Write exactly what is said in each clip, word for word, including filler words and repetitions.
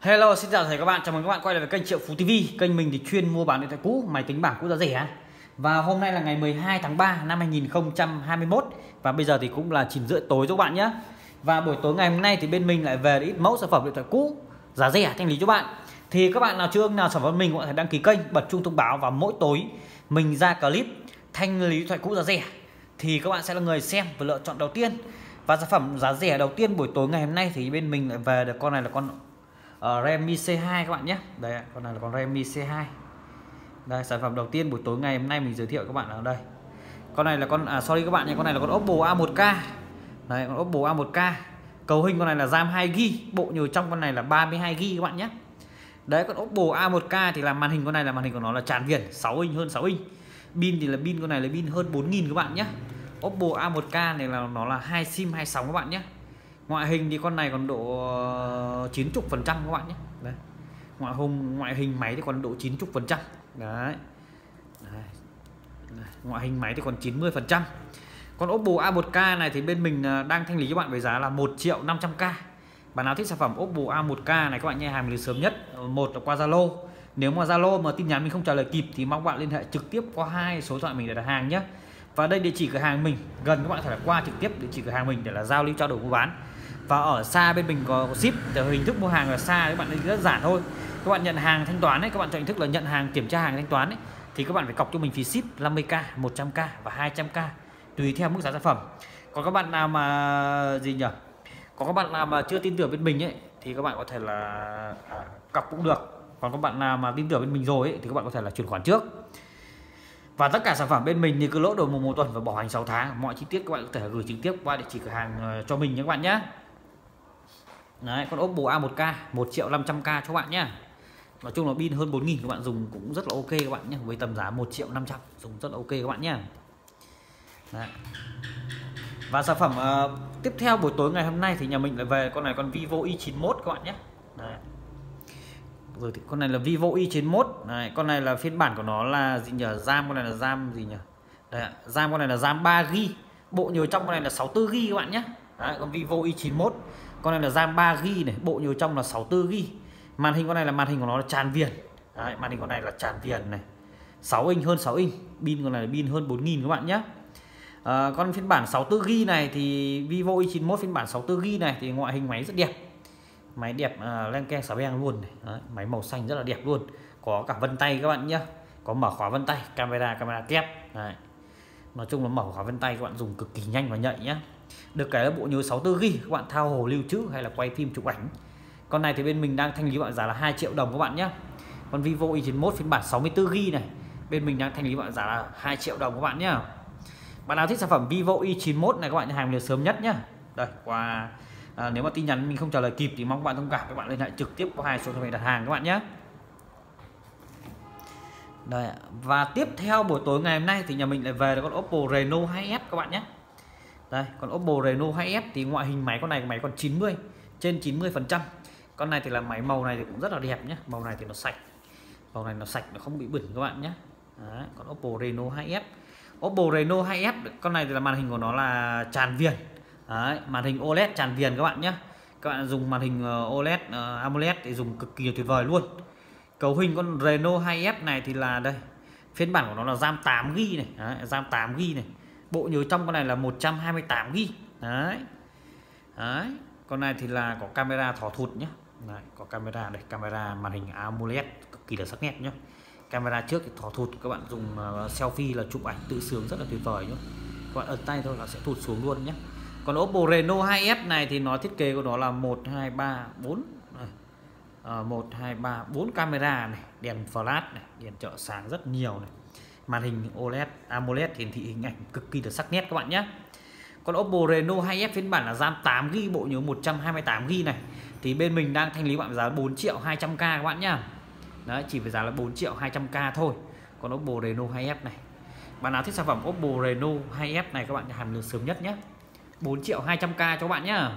Hello, xin chào thầy các bạn, chào mừng các bạn quay lại với kênh Triệu Phú ti vi. Kênh mình thì chuyên mua bán điện thoại cũ, máy tính bảng cũ giá rẻ. Và hôm nay là ngày mười hai tháng ba năm hai nghìn không trăm hai mươi mốt và bây giờ thì cũng là chín rưỡi tối cho các bạn nhé. Và buổi tối ngày hôm nay thì bên mình lại về ít mẫu sản phẩm điện thoại cũ giá rẻ thanh lý cho bạn. Thì các bạn nào chưa nào sản phẩm mình cũng có thể đăng ký kênh, bật chuông thông báo, và mỗi tối mình ra clip thanh lý điện thoại cũ giá rẻ thì các bạn sẽ là người xem và lựa chọn đầu tiên. Và sản phẩm giá rẻ đầu tiên buổi tối ngày hôm nay thì bên mình lại về được con này là con Uh, Redmi C hai các bạn nhé. Đây, con này là con Redmi C hai. Đây, sản phẩm đầu tiên buổi tối ngày hôm nay mình giới thiệu các bạn ở đây. Con này là con à sorry các bạn nhé, con này là con Oppo A một K. Đây, con Oppo A một K. Cấu hình con này là RAM hai gi ga bai, bộ nhớ trong con này là ba mươi hai gi ga bai các bạn nhé. Đấy, con Oppo A một K thì là màn hình con này là màn hình của nó là tràn viền sáu inch, hơn sáu inch. Pin thì là pin con này là pin hơn bốn nghìn các bạn nhé. Oppo A một K này là nó là hai sim hai sóng các bạn nhé. Ngoại hình thì con này còn độ chín mươi phần trăm các bạn nhé. Đấy. Ngoại hình ngoại hình máy thì còn độ chín mươi phần trăm. Đấy. Đấy. Ngoại hình máy thì còn chín mươi phần trăm. Con Oppo A một K này thì bên mình đang thanh lý cho bạn với giá là một triệu năm trăm k. Bạn nào thích sản phẩm Oppo A một K này các bạn nhé, hàng lý sớm nhất, một là qua Zalo. Nếu mà Zalo mà tin nhắn mình không trả lời kịp thì mong bạn liên hệ trực tiếp qua hai số điện thoại mình để đặt hàng nhé. Và đây địa chỉ cửa hàng mình gần, các bạn có thể là qua trực tiếp địa chỉ cửa hàng mình để là giao lưu trao đổi mua bán. Và ở xa bên mình có ship, từ hình thức mua hàng ở xa các bạn thấy rất giản thôi. Các bạn nhận hàng thanh toán ấy, các bạn chọn hình thức là nhận hàng kiểm tra hàng thanh toán ấy, thì các bạn phải cọc cho mình phí ship năm mươi k, một trăm k và hai trăm k tùy theo mức giá sản phẩm. Còn các bạn nào mà gì nhỉ? Có các bạn nào mà chưa tin tưởng bên mình ấy thì các bạn có thể là cọc cũng được. Còn các bạn nào mà tin tưởng bên mình rồi ấy, thì các bạn có thể là chuyển khoản trước. Và tất cả sản phẩm bên mình thì cứ lỗ đầu một, một tuần và bảo hành sáu tháng. Mọi chi tiết các bạn có thể gửi trực tiếp qua địa chỉ cửa hàng cho mình nhé các bạn nhé. Đấy, con Oppo A một K một triệu năm trăm k cho các bạn nhé. Nói chung là pin hơn bốn nghìn, các bạn dùng cũng rất là ok các bạn nhé. Với tầm giá một triệu năm trăm dùng rất là ok các bạn nhé. Đấy. Và sản phẩm uh, tiếp theo buổi tối ngày hôm nay thì nhà mình lại về con này, con Vivo Y chín mốt các bạn nhé. Đấy. Rồi thì con này là Vivo Y chín mốt. Đấy, con này là phiên bản của nó là gì nhỉ? RAM con này là RAM gì nhỉ? Đấy, RAM con này là RAM ba gi ga bai. Bộ nhớ trong con này là sáu mươi tư gi ga bai các bạn nhé. Đấy, con Vivo Y chín mốt. Con này là RAM ba gi ga bai này, bộ nhớ trong là sáu mươi tư gi ga bai. Màn hình con này là màn hình của nó là tràn viền. Đấy, màn hình con này là tràn viền này. sáu inch, hơn sáu inch. Pin con này là pin hơn bốn nghìn các bạn nhé. À, con phiên bản sáu mươi tư gi ga bai này thì Vivo Y chín mốt phiên bản sáu mươi tư gi ga bai này thì ngoại hình máy rất đẹp. Máy đẹp uh, len keng xà beng luôn này. Đấy, máy màu xanh rất là đẹp luôn. Có cả vân tay các bạn nhé. Có mở khóa vân tay, camera camera kép. Đấy. Nói chung là mở khóa vân tay các bạn dùng cực kỳ nhanh và nhạy nhé. Được cái là bộ nhớ sáu mươi tư gi ga bai, các bạn thao hồ lưu trữ hay là quay phim chụp ảnh. Con này thì bên mình đang thanh lý bạn giá là hai triệu đồng các bạn nhé. Con Vivo Y chín mốt phiên bản sáu mươi tư gi ga bai này bên mình đang thanh lý bạn giá là hai triệu đồng các bạn nhé. Bạn nào thích sản phẩm Vivo Y chín mốt này các bạn hàng được sớm nhất nhé. Đây, qua à, nếu mà tin nhắn mình không trả lời kịp thì mong các bạn thông cảm, các bạn liên hệ trực tiếp qua hai số mình đặt hàng các bạn nhé. Đây, và tiếp theo buổi tối ngày hôm nay thì nhà mình lại về được con Oppo Reno hai S các bạn nhé. Đây, con Oppo Reno hai S thì ngoại hình máy con này máy còn chín mươi, trên chín mươi phần trăm. Con này thì là máy màu này thì cũng rất là đẹp nhé. Màu này thì nó sạch. Màu này nó sạch, nó không bị bẩn các bạn nhé. Đấy, con Oppo Reno hai S. Oppo Reno hai S con này thì là màn hình của nó là tràn viền. Đấy, màn hình ô lét tràn viền các bạn nhé. Các bạn dùng màn hình ô lét uh, AMOLED thì dùng cực kỳ tuyệt vời luôn. Cấu hình con Reno hai S này thì là đây, phiên bản của nó là RAM tám gi ga bai này. Đấy, RAM tám gi ga bai này. Bộ nhớ trong con này là một trăm hai mươi tám gi ga bai. Đấy. Đấy. Con này thì là có camera thỏ thụt nhé. Đấy, có camera đây, camera màn hình AMOLED cực kỳ là sắc nét nhé. Camera trước thì thỏ thụt, các bạn dùng uh, selfie là chụp ảnh tự sướng rất là tuyệt vời nhé. Các bạn ấn tay thôi là sẽ thụt xuống luôn nhé. Còn Oppo Reno hai S này thì nó thiết kế của nó là một hai ba bốn à, một hai ba bốn camera này, đèn flash này, đèn trợ sáng rất nhiều này. Màn hình ô lét AMOLED hiển thị hình ảnh cực kỳ là sắc nét các bạn nhé. Còn Oppo Reno hai S phiên bản là RAM tám gi ga bai, bộ nhớ một trăm hai mươi tám gi ga bai này thì bên mình đang thanh lý bạn giá bốn triệu hai trăm k các bạn nhá. Đấy, chỉ với giá là bốn triệu hai trăm k thôi. Còn Oppo Reno hai S này, bạn nào thích sản phẩm Oppo Reno hai S này các bạn hàng được sớm nhất nhé. bốn triệu hai trăm k cho các bạn nhá.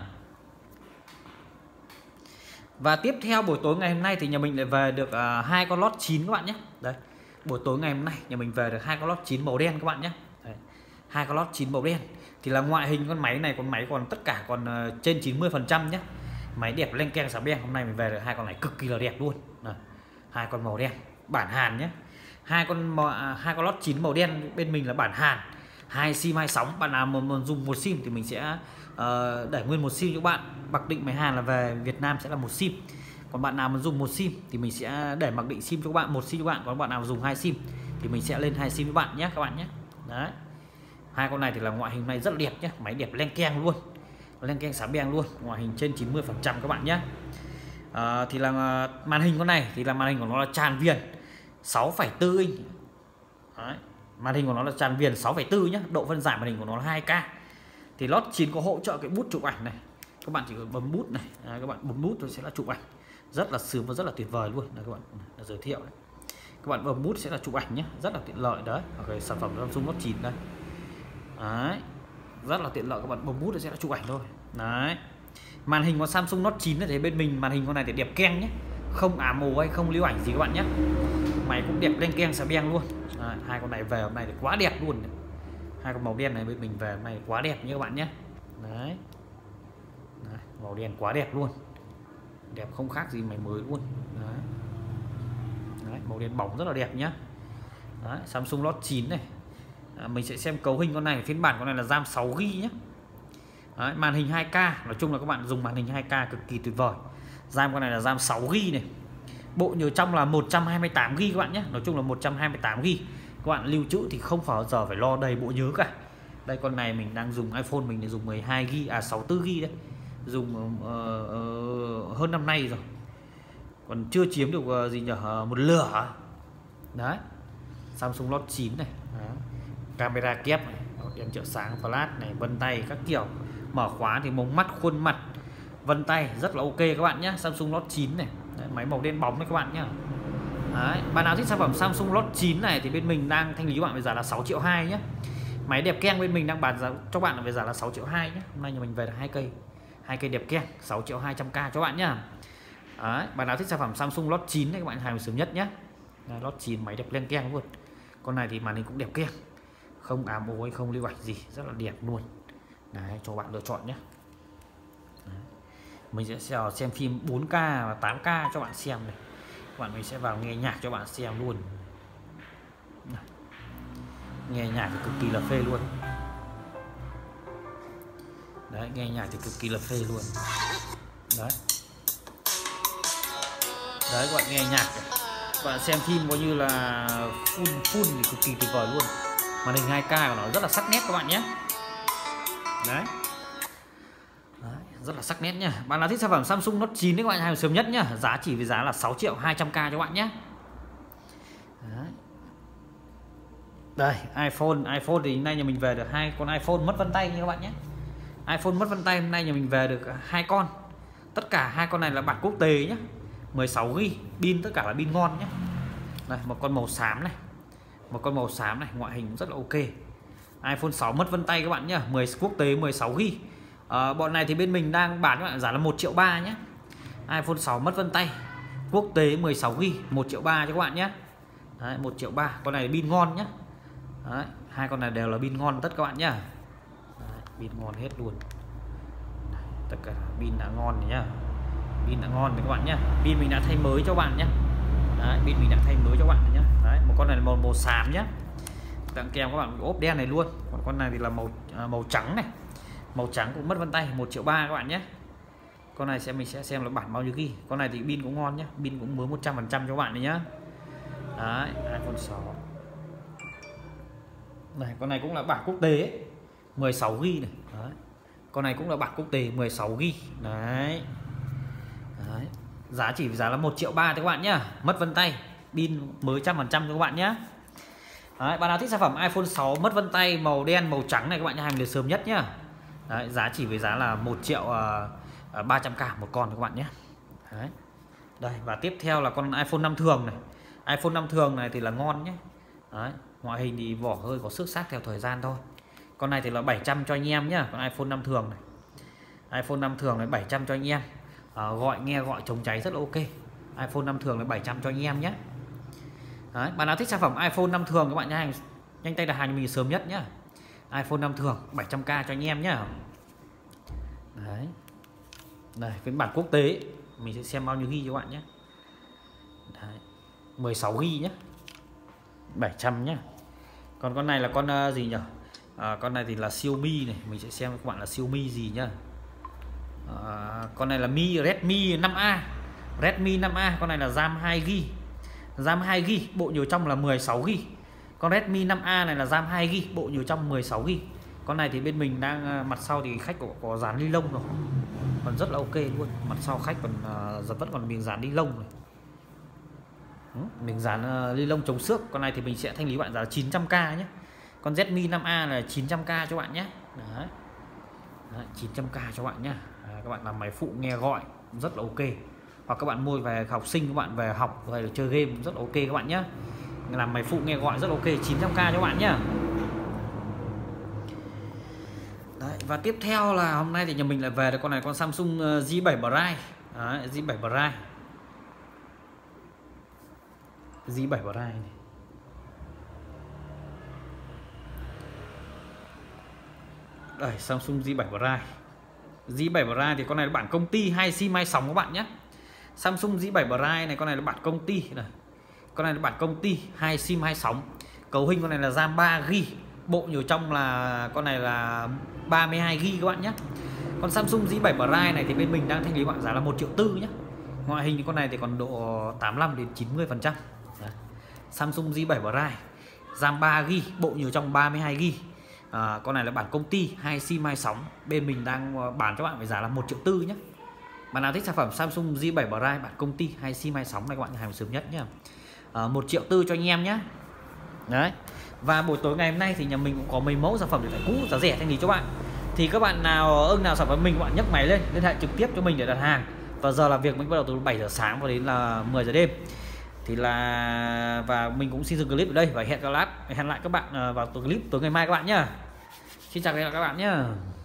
Và tiếp theo buổi tối ngày hôm nay thì nhà mình lại về được uh, hai con lót chín các bạn nhé. Đấy, buổi tối ngày hôm nay nhà mình về được hai con lót chín màu đen các bạn nhé. Đấy, hai con lót chín màu đen thì là ngoại hình con máy này, con máy còn tất cả còn uh, trên chín mươi phần trăm nhé. Máy đẹp len keng xà beng. Hôm nay mình về được hai con này cực kỳ là đẹp luôn. Này, hai con màu đen bản Hàn nhé. Hai con màu, hai con lót chín màu đen bên mình là bản Hàn. Hai sim hai sóng. Bạn nào mà, mà dùng một sim thì mình sẽ uh, đẩy nguyên một sim cho bạn. Mặc định máy Hàn là về Việt Nam sẽ là một sim. Còn bạn nào mà dùng một sim thì mình sẽ để mặc định sim cho các bạn, một sim cho bạn. Còn bạn nào dùng hai sim thì mình sẽ lên hai sim với bạn nhé các bạn nhé. Đấy. Hai con này thì là ngoại hình này rất là đẹp nhé, máy đẹp len keng luôn, len keng xà beng luôn, ngoại hình trên chín mươi phần trăm các bạn nhé. À, thì là màn hình con này thì là màn hình của nó là tràn viền sáu phẩy bốn inch. Đấy. Màn hình của nó là tràn viền sáu phẩy bốn nhé, độ phân giải màn hình của nó là hai K. Thì lót chín có hỗ trợ cái bút chụp ảnh này, các bạn chỉ cần bấm bút này, à, các bạn bấm bút thôi sẽ là chụp ảnh rất là sướng và rất là tuyệt vời luôn. Đây các bạn là giới thiệu đấy. Các bạn bấm bút sẽ là chụp ảnh nhé, rất là tiện lợi đấy. Okay, sản phẩm Samsung Note chín đây. Đấy, rất là tiện lợi, các bạn bấm bút sẽ là chụp ảnh thôi. Đấy. Màn hình của Samsung Note chín thì bên mình màn hình con này thì đẹp keng nhé, không ám mồ hay không lưu ảnh gì các bạn nhé. Máy cũng đẹp len keng xà beng luôn. Đấy, hai con này về hôm nay thì quá đẹp luôn. Hai con màu đen này bên mình về hôm nay quá đẹp như các bạn nhé. Đấy. Đấy, màu đen quá đẹp luôn, đẹp không khác gì máy mới luôn. Đấy. Đấy, màu đen bóng rất là đẹp nhá. Đấy, Samsung Note chín này. À, mình sẽ xem cấu hình con này, phiên bản con này là RAM sáu gi bi nhé. Đấy, màn hình hai K, nói chung là các bạn dùng màn hình hai K cực kỳ tuyệt vời. RAM con này là RAM sáu gi bi này. Bộ nhớ trong là một trăm hai mươi tám gi bi các bạn nhé. Nói chung là một trăm hai mươi tám gi bi. Các bạn lưu trữ thì không phải giờ phải lo đầy bộ nhớ cả. Đây con này mình đang dùng iPhone mình thì dùng mười hai gi bi, à sáu mươi tư gi bi đấy. Dùng uh, uh, hơn năm nay rồi. Còn chưa chiếm được uh, gì nhỉ, uh, một lửa. Đấy. Samsung Note chín này. Đấy. Camera kép này, đèn trợ sáng flash này, vân tay các kiểu, mở khóa thì mống mắt khuôn mặt vân tay rất là ok các bạn nhé. Samsung Note chín này. Đấy, máy màu đen bóng đấy các bạn nhé. Đấy, bạn nào thích sản phẩm Samsung Note chín này thì bên mình đang thanh lý cho bạn với giá là sáu triệu hai nhé. Máy đẹp keng bên mình đang bán giá cho bạn là với giá là sáu triệu hai nhé. Hôm nay nhà mình về được hai cây, hai cây đẹp keng sáu triệu hai trăm k cho bạn nhá. Đấy, bạn nào thích sản phẩm Samsung Note chín này các bạn hàng sớm nhất nhé. Đây, Note chín máy đẹp len keng luôn. Con này thì màn hình cũng đẹp keng, không ám ố không lưu ảnh gì, rất là đẹp luôn. Đấy, cho bạn lựa chọn nhé. Đấy. Mình sẽ xem phim bốn K và tám K cho bạn xem này. Các bạn mình sẽ vào nghe nhạc cho bạn xem luôn. Đấy. Nghe nhạc thì cực kỳ là phê luôn. Đấy, nghe nhạc thì cực kỳ là phê luôn. Đấy. Đấy, các bạn nghe nhạc này. Các bạn xem phim coi như là full full thì cực kỳ tuyệt vời luôn. Màn hình hai K của nó rất là sắc nét các bạn nhé. Đấy. Đấy, rất là sắc nét nhá. Bạn nào thích sản phẩm Samsung Note chín thì các bạn hàng sớm nhất nhá. Giá chỉ với giá là sáu triệu hai trăm k cho bạn nhé. Đấy. Đây, iPhone, iPhone thì nay nhà mình về được hai con iPhone mất vân tay nha các bạn nhé. iPhone mất vân tay hôm nay nhà mình về được hai con. Tất cả hai con này là bản quốc tế nhé. mười sáu gi bi, pin tất cả là pin ngon nhé. Đây, một con màu xám này. Một con màu xám này, ngoại hình rất là ok. iPhone sáu mất vân tay các bạn nhé, mười quốc tế mười sáu gi bi. À, bọn này thì bên mình đang bán các bạn giá là một triệu ba nhé. iPhone sáu mất vân tay, quốc tế mười sáu gi bi, một triệu ba cho các bạn nhé. Đấy, một triệu ba, con này pin ngon nhé. Đấy, hai con này đều là pin ngon tất các bạn nhá. Đấy, pin ngon hết luôn. Đấy, tất cả pin đã ngon nhá. Pin đã ngon thì các bạn nhá. Pin mình đã thay mới cho bạn nhé. Đấy, pin mình đã thay mới cho bạn nhé. Đấy, một con này là màu màu xám nhé. Tặng kèm các bạn ốp đen này luôn. Còn con này thì là màu à, màu trắng này. Màu trắng cũng mất vân tay, một triệu ba các bạn nhé. Con này sẽ mình sẽ xem là bản bao nhiêu ghi. Con này thì pin cũng ngon nhé, pin cũng mới một trăm phần trăm cho các bạn này nhá. Đấy, iPhone sáu. Này, con này cũng là bản quốc tế mười sáu gi bi này. Đấy. Con này cũng là bản quốc tế mười sáu gi bi. Đấy. Đấy. Giá chỉ giá là một triệu ba các bạn nhá. Mất vân tay, pin mới một trăm phần trăm cho các bạn nhé. Đấy, bạn nào thích sản phẩm iPhone sáu mất vân tay màu đen màu trắng này các bạn nhá, hàng được sớm nhất nhá. Đấy, giá chỉ với giá là một triệu ba trăm k một con các bạn nhé. Đấy. Đây, và tiếp theo là con iPhone năm thường này. iPhone năm thường này thì là ngon nhé. Đấy, ngoại hình thì vỏ hơi có xước xác theo thời gian thôi. Con này thì là bảy trăm cho anh em nhá, con iPhone năm thường này. iPhone năm thường này bảy trăm cho anh em. À, gọi nghe gọi chống cháy rất là ok. iPhone năm thường là bảy trăm cho anh em nhé. Đấy, bạn nào thích sản phẩm iPhone năm thường các bạn nhá, nhanh tay đặt hàng cho mình sớm nhất nhá. iPhone năm thường bảy trăm k cho anh em nhá. Đấy. Đây, phiên bản quốc tế mình sẽ xem bao nhiêu ghi cho các bạn nhé. Đấy, mười sáu ghi nhé, bảy trăm nhé. Còn con này là con uh, gì nhỉ? À, con này thì là Xiaomi này, mình sẽ xem các bạn là Xiaomi gì nhá. À, con này là Mi Redmi năm A, Redmi năm A, con này là RAM hai gi bi, RAM hai gi bi, bộ nhớ trong là mười sáu gi bi. Con Redmi năm A này là RAM hai gi bi, bộ nhớ trong mười sáu gi bi. Con này thì bên mình đang mặt sau thì khách có, có dán ni lông rồi, còn rất là ok luôn. Mặt sau khách còn uh, vẫn còn miếng dán ni lông này. Ừ, mình dán uh, ni lông chống xước. Con này thì mình sẽ thanh lý bạn giá chín trăm k nhé. Con Redmi năm A là chín trăm k cho bạn nhé. Đấy. Đấy, chín trăm k cho bạn nhé. Đấy, các bạn làm máy phụ nghe gọi rất là ok, hoặc các bạn mua về học sinh, các bạn về học hay là chơi game rất là ok các bạn nhé. Làm máy phụ nghe gọi rất là ok, chín trăm k cho bạn nhé. Đấy, và tiếp theo là hôm nay thì nhà mình lại về được con này, con Samsung J bảy Prime. Đấy, J bảy Prime, J bảy Prime này. Đây, Samsung J bảy Prime. J bảy Prime thì con này là bản công ty, hai sim hai sóng các bạn nhé. Samsung J bảy Prime này, con này là bản công ty này. Con này là bản công ty, hai sim hai sóng. Cấu hình con này là RAM ba gi bi, bộ nhớ trong là con này là ba mươi hai gi bi các bạn nhé. Con Samsung J bảy Prime này thì bên mình đang thanh lý bạn giá là một triệu tư nhé. Ngoại hình thì con này thì còn độ tám mươi lăm đến chín mươi phần trăm. Samsung J bảy Prime, RAM ba gi bi, bộ nhớ trong ba mươi hai gi bi. À, con này là bản công ty, hai sim hai sóng, bên mình đang bán cho bạn với giá là một triệu tư nhé. Bạn nào thích sản phẩm Samsung J bảy Prime bản công ty, hai sim hai sóng này các bạn hàng sớm nhất nhé. À, một triệu tư cho anh em nhé. Đấy. Và buổi tối ngày hôm nay thì nhà mình cũng có mấy mẫu sản phẩm điện thoại cũ giá rẻ thanh lý cho bạn. Thì các bạn nào ưng nào sản phẩm mình, các bạn nhấc máy lên liên hệ trực tiếp cho mình để đặt hàng. Và giờ làm việc mình bắt đầu từ bảy giờ sáng và đến là mười giờ đêm. Thì là và mình cũng xin dừng clip ở đây và hẹn gặp lại hẹn lại các bạn vào clip tối ngày mai các bạn nhé. Xin chào các bạn nhé.